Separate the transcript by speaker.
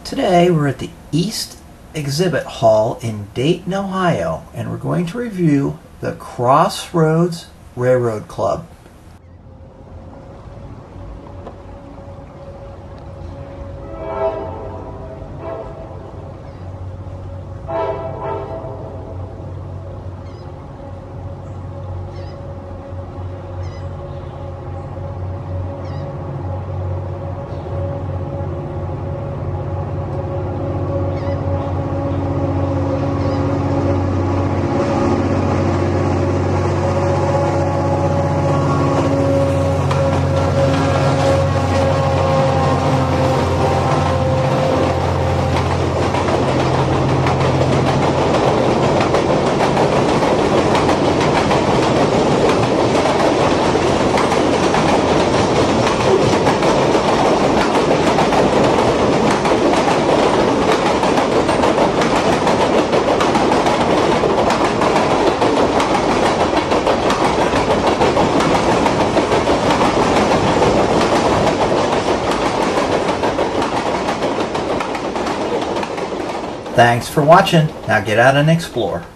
Speaker 1: Today we're at the East Exhibit Hall in Dayton, Ohio, and we're going to review the Crossroads Railroad Club. Thanks for watching. Now get out and explore.